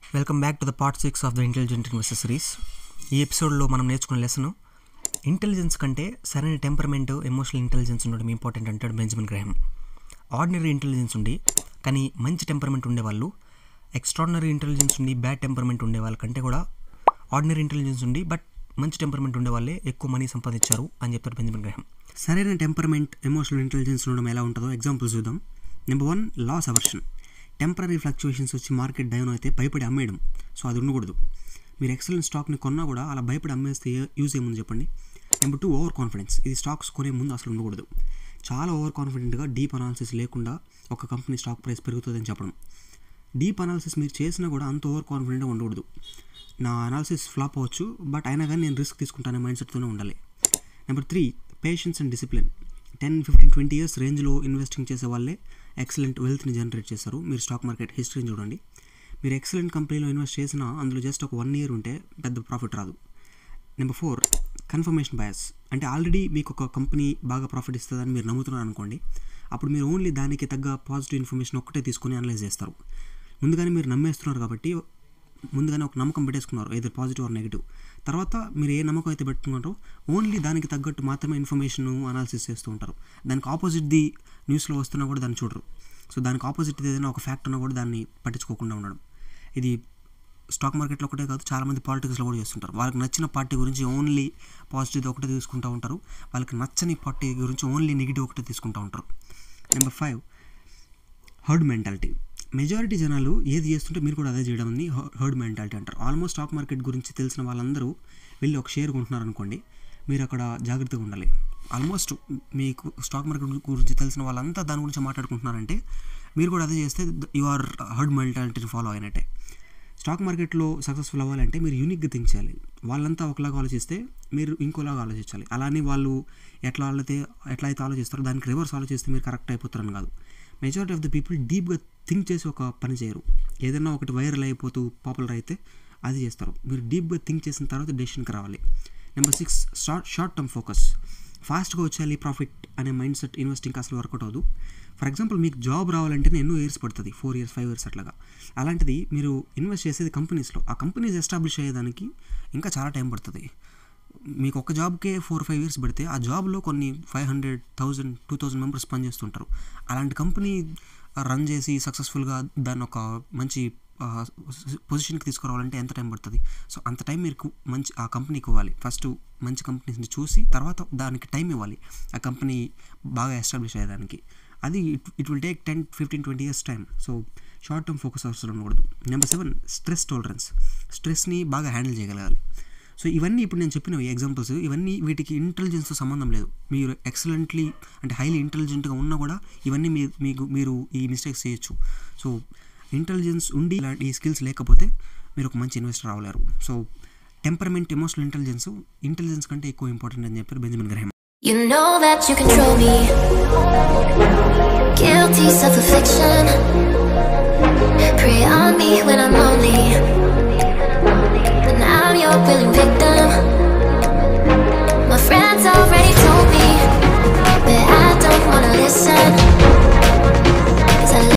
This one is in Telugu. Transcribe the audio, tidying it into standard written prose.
Welcome back to the part 6 of the intelligent investor series. ఈ ఎపిసోడ్లో మనం నేర్చుకునే లెసన్ ఇంటెలిజెన్స్ కంటే సరైన టెంపర్మెంట్, ఎమోషనల్ ఇంటెలిజెన్స్ ఉండడం ఇంపార్టెంట్ అంటాడు బెంజమిన్ గ్రాహం. ఆర్డినరీ ఇంటెలిజెన్స్ ఉండి కానీ మంచి టెంపర్మెంట్ ఉండేవాళ్ళు, ఎక్స్ట్రాడినరీ ఇంటెలిజెన్స్ ఉండి బ్యాడ్ టెంపర్మెంట్ ఉండే వాళ్ళకంటే కూడా ఆర్డినరీ ఇంటెలిజెన్స్ ఉండి బట్ మంచి టెంపర్మెంట్ ఉండే వాళ్ళే ఎక్కువ మనీ సంపాదించారు అని చెప్తారు బెంజమిన్ గ్రాహం. సరైన టెంపర్మెంట్, ఎమోషనల్ ఇంటెలిజెన్స్ ఉండడం ఎలా ఉంటుందో ఎగ్జాంపుల్స్ చూద్దాం. Number 1, loss aversion. Temporary fluctuations వచ్చి మార్కెట్ డౌన్ అయితే భయపడి అమ్మేయడం. సో అది ఉండకూడదు. మీరు ఎక్సలెంట్ స్టాక్ని కొన్నా కూడా అలా భయపడి అమ్మేస్తే యూజ్ ఏముంది చెప్పండి. Number 2, over confidence. ఇది స్టాక్స్ కొనే ముందు అసలు ఉండకూడదు. చాలా ఓవర్ కాన్ఫిడెంట్గా డీప్ అనాలిసిస్ లేకుండా ఒక కంపెనీ స్టాక్ ప్రైస్ పెరుగుతుందని చెప్పడం. డీప్ అనాలిసిస్ మీరు చేసినా కూడా అంత ఓవర్ కాన్ఫిడెంట్గా ఉండకూడదు. నా అనాలిసిస్ ఫ్లాప్ అవ్వచ్చు బట్ అయినా కానీ నేను రిస్క్ తీసుకుంటానే మైండ్ సెట్తోనే ఉండాలి. Number 3, patience and discipline. 10, 15, 20 years రేంజ్లో ఇన్వెస్టింగ్ చేసే వాళ్ళే ఎక్సలెంట్ వెల్త్ని జనరేట్ చేస్తారు. మీరు స్టాక్ మార్కెట్ హిస్టరీని చూడండి. మీరు ఎక్సలెంట్ కంపెనీలో ఇన్వెస్ట్ చేసినా అందులో జస్ట్ ఒక 1 ఇయర్ ఉంటే పెద్ద ప్రాఫిట్ రాదు. Number 4, confirmation bias. అంటే ఆల్రెడీ మీకు ఒక కంపెనీ బాగా ప్రాఫిట్ ఇస్తుందని మీరు నమ్ముతున్నారు అనుకోండి, అప్పుడు మీరు ఓన్లీ దానికి తగ్గ పాజిటివ్ ఇన్ఫర్మేషన్ ఒక్కటే తీసుకొని అనలైజ్ చేస్తారు. ముందుగానే మీరు నమ్మేస్తున్నారు కాబట్టి ముందుగానే ఒక నమ్మకం పెట్టేసుకున్నారు, ఏదో పాజిటివ్ ఆర్ నెగిటివ్. తర్వాత మీరు ఏ నమ్మకం అయితే పెట్టుకున్నారో ఓన్లీ దానికి తగ్గట్టు మాత్రమే ఇన్ఫర్మేషన్ అనాలిసిస్ చేస్తూ ఉంటారు. దానికి ఆపోజిట్ది న్యూస్లో వస్తున్నా కూడా దాన్ని చూడరు. సో దానికి ఆపోజిట్ ఏదైనా ఒక ఫ్యాక్ట్ ఉన్నా కూడా దాన్ని పట్టించుకోకుండా ఉండడం. ఇది స్టాక్ మార్కెట్లో ఒకటే కాదు, చాలామంది పాలిటిక్స్లో కూడా చేస్తుంటారు. వాళ్ళకి నచ్చిన పార్టీ గురించి ఓన్లీ పాజిటివ్ ఒకటే తీసుకుంటూ ఉంటారు, వాళ్ళకి నచ్చని పార్టీ గురించి ఓన్లీ నెగిటివ్ ఒకటే తీసుకుంటూ ఉంటారు. Number 5, herd mentality. మెజారిటీ జనాలు ఏది చేస్తుంటే మీరు కూడా అదే చేయడం అని హర్డ్ మెంటాలిటీ అంటారు. ఆల్మోస్ట్ స్టాక్ మార్కెట్ గురించి తెలిసిన వాళ్ళందరూ వెళ్ళి ఒక షేర్ కొంటున్నారు అనుకోండి, మీరు అక్కడ జాగ్రత్తగా ఉండాలి. ఆల్మోస్ట్ మీకు స్టాక్ మార్కెట్ గురించి తెలిసిన వాళ్ళంతా దాని గురించి మాట్లాడుకుంటున్నారంటే మీరు కూడా అదే చేస్తే యు ఆర్ హర్డ్ మెంటాలిటీని ఫాలో అయినట్టే. స్టాక్ మార్కెట్లో సక్సెస్ఫుల్ అవ్వాలంటే మీరు యూనిక్గా థింక్ చేయాలి. వాళ్ళంతా ఒకలాగా ఆలోచిస్తే మీరు ఇంకోలాగా ఆలోచించాలి. అలానే వాళ్ళు ఎట్లా అయితే ఆలోచిస్తారో దానికి రివర్స్ ఆలోచిస్తే మీరు కరెక్ట్ అయిపోతారని కాదు. మెజారిటీ ఆఫ్ ద పీపుల్ డీప్గా థింక్ చేసి ఒక పని చేయరు. ఏదైనా ఒకటి వైరల్ అయిపోతూ పాపులర్ అయితే అది చేస్తారు. మీరు డీప్గా థింక్ చేసిన తర్వాత డెసిషన్కి రావాలి. Number 6, short term focus. ఫాస్ట్గా వచ్చేయాలి ప్రాఫిట్ అనే మైండ్ సెట్ ఇన్వెస్టింగ్ అసలు వర్కౌట్ అవ్వదు. ఫర్ ఎగ్జాంపుల్ మీకు జాబ్ రావాలంటేనే ఎన్నో ఇయర్స్ పడుతుంది, 4 years 5 years అట్లాగా. అలాంటిది మీరు ఇన్వెస్ట్ చేసేది కంపెనీస్లో, ఆ కంపెనీస్ ఎస్టాబ్లిష్ అయ్యేదానికి ఇంకా చాలా టైం పడుతుంది. మీకు ఒక జాబ్కే 4-5 years పడితే ఆ జాబ్లో కొన్ని 500, 1000, 2000 మెంబర్స్ పనిచేస్తుంటారు. అలాంటి కంపెనీ రన్ చేసి సక్సెస్ఫుల్గా దాన్ని ఒక మంచి పొజిషన్కి తీసుకురావాలంటే ఎంత టైం పడుతుంది? సో అంత టైం మీరు మంచి ఆ కంపెనీకి ఇవ్వాలి. ఫస్ట్ మంచి కంపెనీస్ని చూసి తర్వాత దానికి టైం ఇవ్వాలి ఆ కంపెనీ బాగా ఎస్టాబ్లిష్ అయ్యేదానికి. అది it will take 10, 15, 20 years time. So short term focus అవసరం ఉండకూడదు. Number 7, stress tolerance. స్ట్రెస్ని బాగా హ్యాండిల్ చేయగలగాలి. సో ఇవన్నీ ఇప్పుడు నేను చెప్పిన ఎగ్జాంపుల్స్, ఇవన్నీ వీటికి ఇంటెలిజెన్స్తో సంబంధం లేదు. మీరు ఎక్సలెంట్లీ అంటే హైలీ ఇంటెలిజెంట్గా ఉన్నా కూడా ఇవన్నీ మీరు ఈ మిస్టేక్స్ చేయొచ్చు. సో ఇంటెలిజెన్స్ ఉండి ఇలాంటి ఈ స్కిల్స్ లేకపోతే మీరు ఒక మంచి ఇన్వెస్టర్ అవ్వలేరు. సో టెంపర్మెంట్, ఎమోషనల్ ఇంటెలిజెన్స్ కంటే ఎక్కువ ఇంపార్టెంట్ అని చెప్పారు Benjamin Graham. You know that you control me. Guilty self-affliction. Prey on me when I'm lonely. And I'm your willing victim.